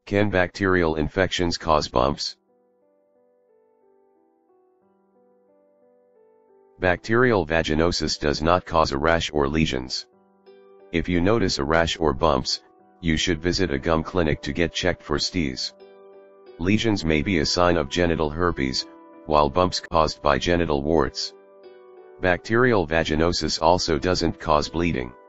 Can bacterial infections cause bumps? Bacterial vaginosis does not cause a rash or lesions. If you notice a rash or bumps, you should visit a gum clinic to get checked for STIs. Lesions may be a sign of genital herpes, while bumps caused by genital warts. Bacterial vaginosis also doesn't cause bleeding.